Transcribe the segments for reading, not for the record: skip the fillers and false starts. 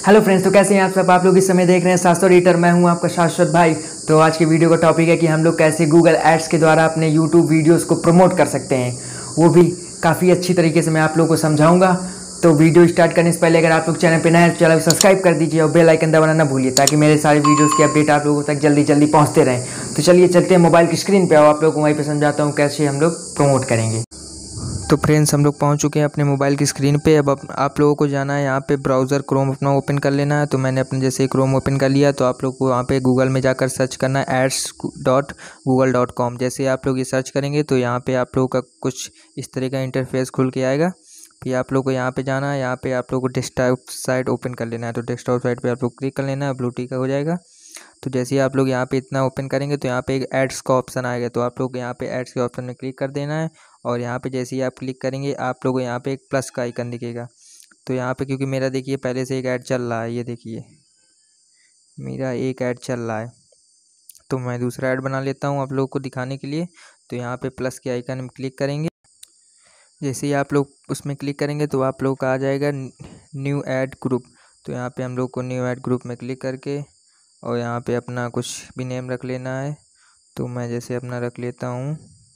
Hello friends, तो कैसे हैं आप सब। आप लोग इस समय देख रहे हैं शाश्वत एडिटर। मैं हूं आपका शाश्वत भाई। तो आज की वीडियो का टॉपिक है कि हम लोग कैसे गूगल एड्स के द्वारा अपने यूट्यूब वीडियोस को प्रमोट कर सकते हैं, वो भी काफ़ी अच्छी तरीके से मैं आप लोगों को समझाऊंगा। तो वीडियो स्टार्ट करने से पहले अगर आप लोग चैनल पर नए हैं तो चैनल को सब्सक्राइब कर दीजिए और बेल आइकन दबाना ना भूलिए, ताकि मेरे सारे वीडियोज़ की अपडेट आप लोगों तक जल्दी जल्दी पहुँचते रहें। तो चलिए चलते हैं मोबाइल की स्क्रीन पर, आप लोग को वहीं पर समझाता हूँ कैसे हम लोग प्रमोट करेंगे। तो फ्रेंड्स, हम लोग पहुंच चुके हैं अपने मोबाइल की स्क्रीन पे। अब आप लोगों को जाना है यहाँ पे ब्राउज़र क्रोम अपना ओपन कर लेना है। तो मैंने अपने जैसे क्रोम ओपन कर लिया, तो आप लोग को वहाँ पे गूगल में जाकर सर्च करना है ads.google.com। जैसे आप लोग ये सर्च करेंगे तो यहाँ पे आप लोगों का कुछ इस तरह का इंटरफेस खुल के आएगा। फिर आप लोग को यहाँ पे जाना है, यहाँ पे आप लोग को डेस्कटॉप साइट ओपन कर लेना है। तो डेस्कटॉप साइट पे आप लोग क्लिक कर लेना है, ब्लू टिक हो जाएगा। तो जैसे ही आप लोग यहाँ पे इतना ओपन करेंगे तो यहाँ पे एक एड्स का ऑप्शन आएगा। तो आप लोग यहाँ पे एड्स के ऑप्शन में क्लिक कर देना है, और यहाँ पे जैसे ही आप क्लिक करेंगे आप लोग को यहाँ पे एक प्लस का आइकन दिखेगा। तो यहाँ पे क्योंकि मेरा देखिए पहले से एक ऐड चल रहा है, ये देखिए मेरा एक ऐड चल रहा है, तो मैं दूसरा ऐड बना लेता हूँ आप लोगों को दिखाने के लिए। तो यहाँ पे प्लस के आइकन में क्लिक करेंगे। जैसे ही आप लोग उसमें क्लिक करेंगे तो आप लोग का आ जाएगा न्यू ऐड ग्रुप। तो यहाँ पे हम लोग को न्यू ऐड ग्रुप में क्लिक करके और यहाँ पे अपना कुछ भी नेम रख लेना है। तो मैं जैसे अपना रख लेता हूँ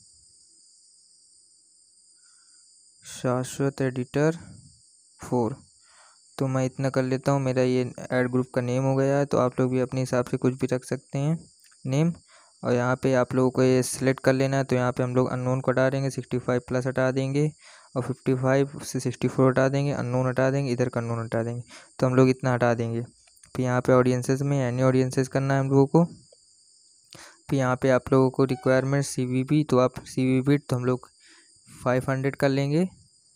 शाश्वत एडिटर 4। तो मैं इतना कर लेता हूँ, मेरा ये ऐड ग्रुप का नेम हो गया है। तो आप लोग भी अपने हिसाब से कुछ भी रख सकते हैं नेम। और यहाँ पे आप लोगों को ये सिलेक्ट कर लेना है। तो यहाँ पे हम लोग अननोन को हटा देंगे, 65 प्लस हटा देंगे, और 55 से 64 हटा देंगे, अननोन हटा देंगे, इधर का अननोन हटा देंगे। तो हम लोग इतना हटा देंगे। फिर यहाँ पे ऑडियंसेस में एनी ऑडियंसेस करना है हम लोगों को। फिर यहाँ पे आप लोगों को रिक्वायरमेंट CVB, तो आप CVB तो हम लोग 500 कर लेंगे।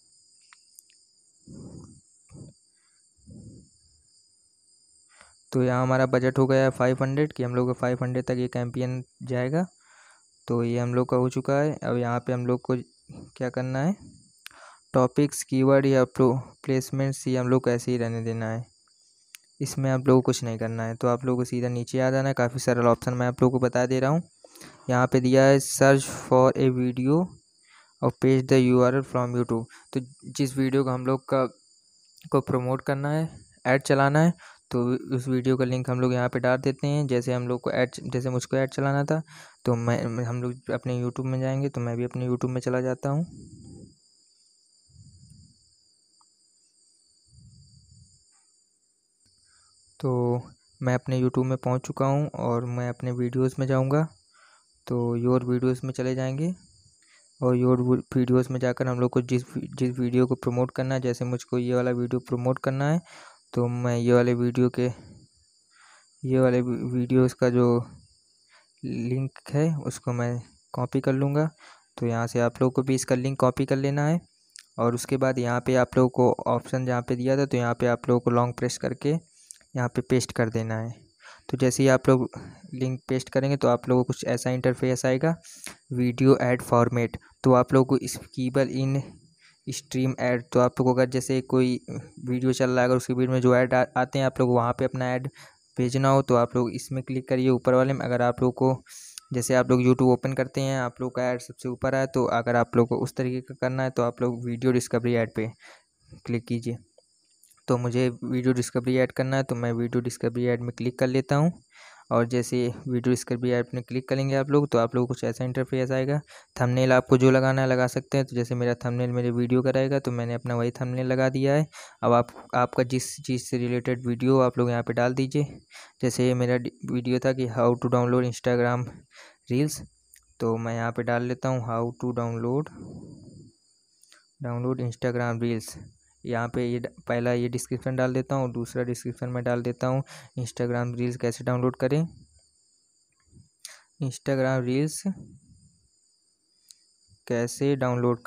तो यहाँ हमारा बजट हो गया है 500 कि हम लोग को 500 तक ये कैंपेन जाएगा। तो ये हम लोग का हो चुका है। अब यहाँ पे हम लोग को क्या करना है, टॉपिक्स, कीवर्ड या प्लेसमेंट्स, ये हम लोग को ऐसे ही रहने देना है। इसमें आप लोगों को कुछ नहीं करना है। तो आप लोगों को सीधा नीचे आ जाना है। काफ़ी सरल ऑप्शन मैं आप लोगों को बता दे रहा हूँ। यहाँ पे दिया है सर्च फॉर ए वीडियो और page the URL from YouTube. तो जिस वीडियो को हम लोग को प्रमोट करना है, ऐड चलाना है, तो उस वीडियो का लिंक हम लोग यहाँ पे डाल देते हैं। जैसे हम लोग को जैसे मुझको ऐड चलाना था, तो हम लोग अपने यूट्यूब में जाएंगे। तो मैं भी अपने यूट्यूब में चला जाता हूँ। तो मैं अपने यूट्यूब में पहुँच चुका हूँ और मैं अपने वीडियोज़ में जाऊँगा। तो योर वीडियोज़ में चले जाएंगे, और योर वीडियोज़ में जाकर हम लोग को जिस वीडियो को प्रमोट करना है, जैसे मुझको ये वाला वीडियो प्रमोट करना है, तो मैं ये वाले वीडियोज़ का जो लिंक है उसको मैं कॉपी कर लूँगा। तो यहाँ से आप लोग को भी इसका लिंक कॉपी कर लेना है। और उसके बाद यहाँ पे आप लोगों को ऑप्शन जहाँ पे दिया था, तो यहाँ पे आप लोगों को लॉन्ग प्रेस करके यहाँ पे पेस्ट कर देना है। तो जैसे ही आप लोग लिंक पेस्ट करेंगे तो आप लोगों को कुछ ऐसा इंटरफेस आएगा, वीडियो ऐड फॉर्मेट। तो आप लोगों को स्कीबल इन स्ट्रीम ऐड, तो आप लोगों का जैसे कोई वीडियो चल रहा है, अगर उसके बीच में जो ऐड आते हैं, आप लोग वहाँ पे अपना ऐड भेजना हो तो आप लोग इसमें क्लिक करिए ऊपर वाले में। अगर आप लोग को जैसे आप लोग यूट्यूब ओपन करते हैं, आप लोग का ऐड सबसे ऊपर आए, तो अगर आप लोग को उस तरीके का करना है तो आप लोग वीडियो डिस्कवरी ऐड पे क्लिक कीजिए। तो मुझे वीडियो डिस्कवरी ऐड करना है, तो मैं वीडियो डिस्कवरी ऐड में क्लिक कर लेता हूँ। और जैसे वीडियो डिस्कवरी ऐड में क्लिक करेंगे आप लोग, तो आप लोगों को कुछ ऐसा इंटरफेस आएगा। थंबनेल आपको जो लगाना है लगा सकते हैं। तो जैसे मेरा थंबनेल मेरे वीडियो का रहेगा, तो मैंने अपना वही थंबनेल लगा दिया है। अब आपका जिस चीज़ से रिलेटेड वीडियो आप लोग यहाँ पे डाल दीजिए। जैसे ये मेरा वीडियो था कि how to download Instagram reels, तो मैं यहाँ पे डाल लेता हूँ how to download Instagram reels. यहाँ पे ये पहला ये डिस्क्रिप्शन डाल देता हूँ, दूसरा डिस्क्रिप्शन में डाल देता हूँ इंस्टाग्राम रील्स कैसे डाउनलोड करें। इंस्टाग्राम रील्स कैसे डाउनलोड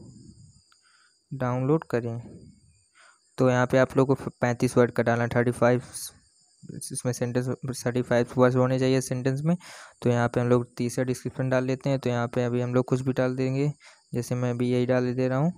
करें। तो यहाँ पे आप लोग को 35 वर्ड का डालना, 35 इसमें सेंटेंस 35 वर्ड होने चाहिए सेंटेंस में। तो यहाँ पे हम लोग तीसरा डिस्क्रिप्शन डाल देते हैं। तो यहाँ पे अभी हम लोग कुछ भी डाल देंगे, जैसे मैं अभी यही डाल दे रहा हूँ,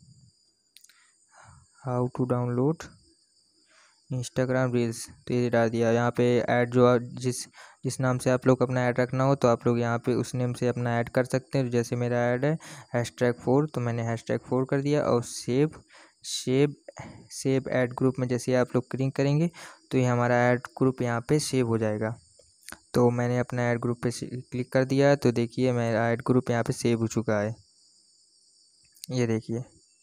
how to download Instagram reels. तो ये डाल दिया। यहाँ पे ऐड जो जिस नाम से आप लोग अपना ऐड रखना हो, तो आप लोग यहाँ पे उस नेम से अपना ऐड कर सकते हैं। तो जैसे मेरा ऐड है #4, तो मैंने #4 कर दिया, और सेव सेव ऐड ग्रुप में जैसे आप लोग क्लिक करेंगे तो ये हमारा ऐड ग्रुप यहाँ पे सेव हो जाएगा। तो मैंने अपना ऐड ग्रुप पे क्लिक कर दिया, तो देखिए मेरा ऐड ग्रुप यहाँ पे सेव हो चुका है। ये देखिए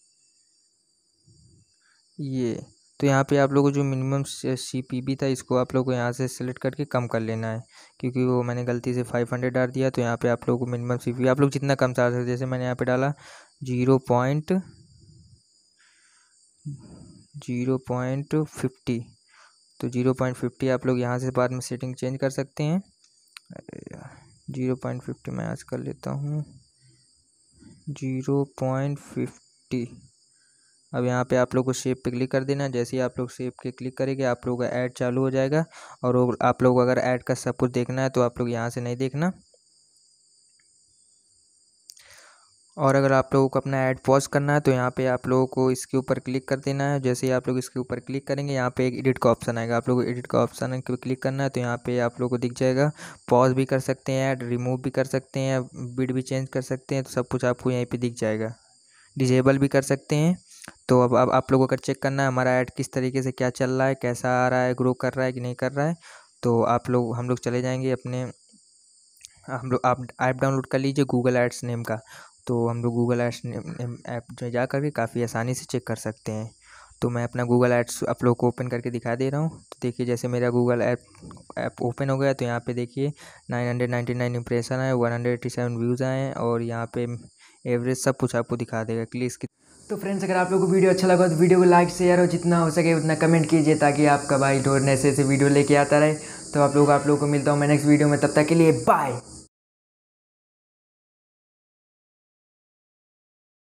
ये, तो यहाँ पे आप लोगों को जो मिनिमम CPB था इसको आप लोगों को यहाँ से सेलेक्ट करके कम कर लेना है, क्योंकि वो मैंने गलती से 500 डाल दिया। तो यहाँ पे आप लोगों को मिनिमम CPB आप लोग जितना कम डाल सकते, जैसे मैंने यहाँ पे डाला 0.50, तो 0.50 आप लोग यहाँ से बाद में सेटिंग चेंज कर सकते हैं। 0.50 मैं आज कर लेता हूँ 0.50। अब यहाँ पे आप लोग को सेव पे क्लिक कर देना। जैसे ही आप लोग सेव पे क्लिक करेंगे आप लोगों का ऐड चालू हो जाएगा। और आप लोग अगर ऐड का सब कुछ देखना है तो आप लोग यहाँ से नहीं देखना, और अगर आप लोगों को अपना ऐड पॉज करना है तो यहाँ पे आप लोगों को इसके ऊपर क्लिक कर देना है। जैसे ही आप लोग इसके ऊपर क्लिक करेंगे यहाँ पे एक एडिट का ऑप्शन आएगा, आप लोगों को एडिट का ऑप्शन पे क्लिक करना है। तो यहाँ पे आप लोगों को दिख जाएगा, पॉज भी कर सकते हैं, ऐड रिमूव भी कर सकते हैं, बिट भी चेंज कर सकते हैं, तो सब कुछ आपको यहीं पर दिख जाएगा। डिजेबल भी कर सकते हैं। तो अब आप लोगों को चेक करना है हमारा ऐड किस तरीके से क्या चल रहा है, कैसा आ रहा है, ग्रो कर रहा है कि नहीं कर रहा है। तो हम लोग चले जाएंगे अपने, आप ऐप डाउनलोड कर लीजिए गूगल एड्स नेम का। तो हम लोग गूगल एड्स ऐप में जा करके काफ़ी आसानी से चेक कर सकते हैं। तो मैं अपना गूगल एड्स आप लोग को ओपन करके दिखा दे रहा हूँ। तो देखिए जैसे मेरा गूगल ऐप ओपन हो गया, तो यहाँ पे देखिए 999 इंप्रेशन है, 187 व्यूज़ आए हैं, और यहाँ पे एवरेज सब कुछ आपको दिखा देगा, क्लिक्स की। तो फ्रेंड्स अगर आप लोगों को वीडियो अच्छा लगा तो वीडियो को लाइक शेयर और जितना हो सके उतना कमेंट कीजिए, ताकि आपका भाई ढोर ऐसे वीडियो लेके आता रहे। तो आप लोगों को मिलता हूँ मैं नेक्स्ट वीडियो में, तब तक के लिए बाय।